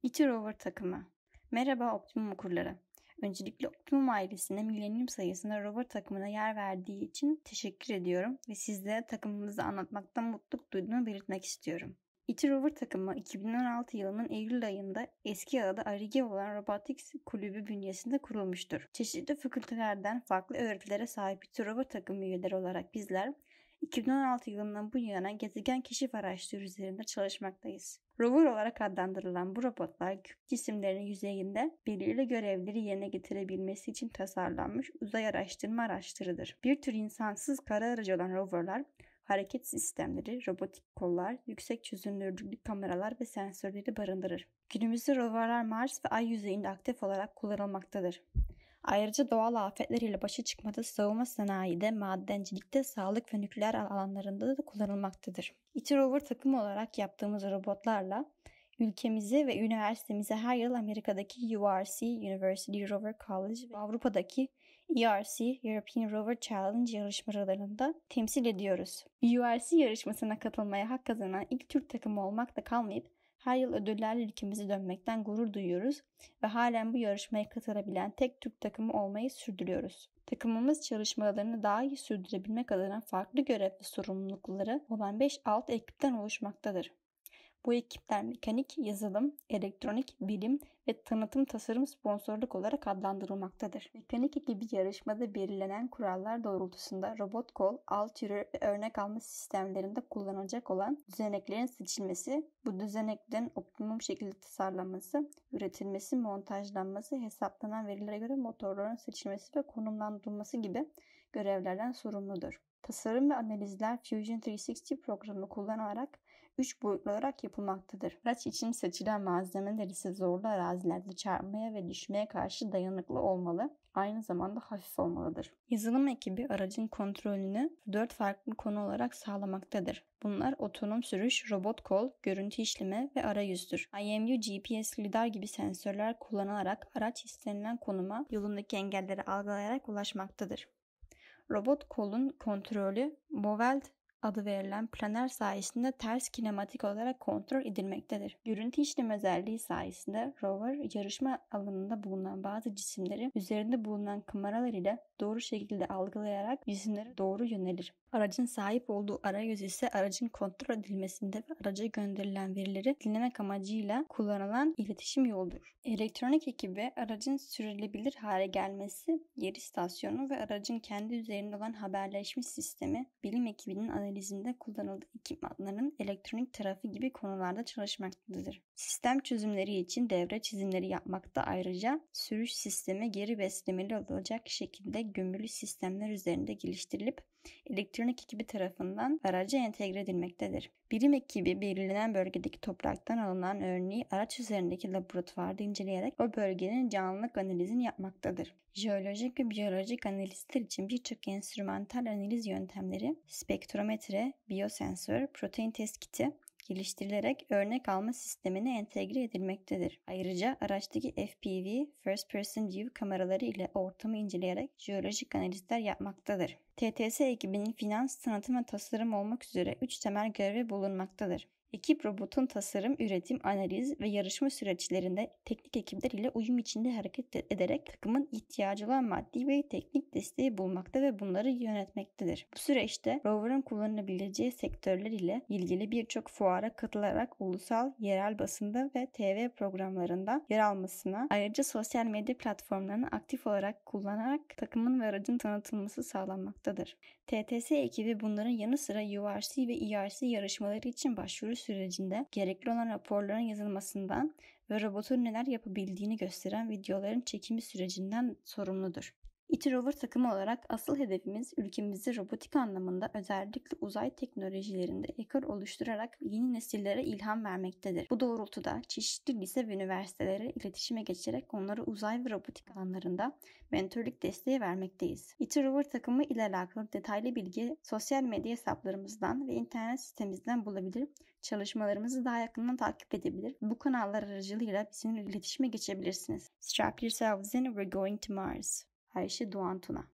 İTI Rover takımı. Merhaba Optimum okurları. Öncelikle Optimum ailesine milenyum sayısında Rover takımına yer verdiği için teşekkür ediyorum ve sizlere takımımızı anlatmaktan mutluluk duyduğumu belirtmek istiyorum. İTI Rover takımı 2016 yılının Eylül ayında eski adı ARIGE olan Robotics Kulübü bünyesinde kurulmuştur. Çeşitli fakültelerden farklı öğretilere sahip İTI Rover takımı üyeleri olarak bizler 2016 yılından bu yana gezegen keşif araçları üzerinde çalışmaktayız. Rover olarak adlandırılan bu robotlar gök cisimlerinin yüzeyinde belirli görevleri yerine getirebilmesi için tasarlanmış uzay araştırma araçlarıdır. Bir tür insansız kara aracı olan roverlar, hareket sistemleri, robotik kollar, yüksek çözünürlüklü kameralar ve sensörleri barındırır. Günümüzde roverlar Mars ve Ay yüzeyinde aktif olarak kullanılmaktadır. Ayrıca doğal afetler ile başa çıkmada, savunma sanayide, madencilikte, sağlık ve nükleer alanlarında da kullanılmaktadır. İTI Rover takımı olarak yaptığımız robotlarla ülkemize ve üniversitemize her yıl Amerika'daki URC, University Rover College ve Avrupa'daki ERC, European Rover Challenge yarışmalarında temsil ediyoruz. URC yarışmasına katılmaya hak kazanan ilk Türk takımı olmakla kalmayıp her yıl ödüllerle ülkemize dönmekten gurur duyuyoruz ve halen bu yarışmaya katılabilen tek Türk takımı olmayı sürdürüyoruz. Takımımız çalışmalarını daha iyi sürdürebilmek adına farklı görev ve sorumlulukları olan 5 alt ekipten oluşmaktadır. Bu ekipler mekanik, yazılım, elektronik, bilim ve tanıtım tasarım sponsorluk olarak adlandırılmaktadır. Mekanik ekibi yarışmada belirlenen kurallar doğrultusunda robot kol, alt yürü ve örnek alma sistemlerinde kullanılacak olan düzeneklerin seçilmesi, bu düzeneklerin optimum şekilde tasarlanması, üretilmesi, montajlanması, hesaplanan verilere göre motorların seçilmesi ve konumlandırılması gibi görevlerden sorumludur. Tasarım ve analizler Fusion 360 programı kullanarak 3 boyutlu olarak yapılmaktadır. Araç için seçilen malzemeler ise zorlu arazilerde çarpmaya ve düşmeye karşı dayanıklı olmalı, aynı zamanda hafif olmalıdır. Yazılım ekibi aracın kontrolünü 4 farklı konu olarak sağlamaktadır. Bunlar otonom sürüş, robot kol, görüntü işleme ve arayüzdür. IMU, GPS, lidar gibi sensörler kullanılarak araç istenilen konuma yolundaki engelleri algılayarak ulaşmaktadır. Robot kolun kontrolü Moveld adı verilen planer sayesinde ters kinematik olarak kontrol edilmektedir. Görüntü işleme özelliği sayesinde rover yarışma alanında bulunan bazı cisimleri üzerinde bulunan kameralar ile doğru şekilde algılayarak cisimlere doğru yönelir. Aracın sahip olduğu arayüz ise aracın kontrol edilmesinde ve araca gönderilen verileri dinlemek amacıyla kullanılan iletişim yoludur. Elektronik ekibi aracın sürülebilir hale gelmesi, yer istasyonu ve aracın kendi üzerinde olan haberleşme sistemi, bilim ekibinin analizinde kullanıldığı ekipmanların elektronik tarafı gibi konularda çalışmaktadır. Sistem çözümleri için devre çizimleri yapmakta, ayrıca sürüş sistemi geri beslemeli olacak şekilde gömülü sistemler üzerinde geliştirilip elektronik ekibi tarafından araca entegre edilmektedir. Bilim ekibi belirlenen bölgedeki topraktan alınan örneği araç üzerindeki laboratuvarda inceleyerek o bölgenin canlılık analizini yapmaktadır. Jeolojik ve biyolojik analizler için birçok enstrümantal analiz yöntemleri, spektrometre, biyosensör, protein test kiti geliştirilerek örnek alma sistemine entegre edilmektedir. Ayrıca araçtaki FPV, First Person View kameraları ile ortamı inceleyerek jeolojik analizler yapmaktadır. TTS ekibinin finans, tanıtım ve tasarım olmak üzere 3 temel görevi bulunmaktadır. Ekip robotun tasarım, üretim, analiz ve yarışma süreçlerinde teknik ekipler ile uyum içinde hareket ederek takımın ihtiyacı olan maddi ve teknik desteği bulmakta ve bunları yönetmektedir. Bu süreçte rover'ın kullanabileceği sektörler ile ilgili birçok fuara katılarak ulusal, yerel basında ve TV programlarında yer almasına, ayrıca sosyal medya platformlarını aktif olarak kullanarak takımın ve aracın tanıtılması sağlanmaktadır. TTS ekibi bunların yanı sıra URC ve ERC yarışmaları için başvuru sürecinde gerekli olan raporların yazılmasından ve robotun neler yapabildiğini gösteren videoların çekimi sürecinden sorumludur. İTI Rover takımı olarak asıl hedefimiz ülkemizde robotik anlamında özellikle uzay teknolojilerinde ekol oluşturarak yeni nesillere ilham vermektedir. Bu doğrultuda çeşitli lise ve üniversitelere iletişime geçerek onlara uzay ve robotik alanlarında mentörlük desteği vermekteyiz. İTI Rover takımı ile alakalı detaylı bilgi sosyal medya hesaplarımızdan ve internet sitemizden bulabilir, çalışmalarımızı daha yakından takip edebilir. Bu kanallar aracılığıyla bizimle iletişime geçebilirsiniz. Strap yourselves in, we're going to Mars. Ayşe Doğan Tuna.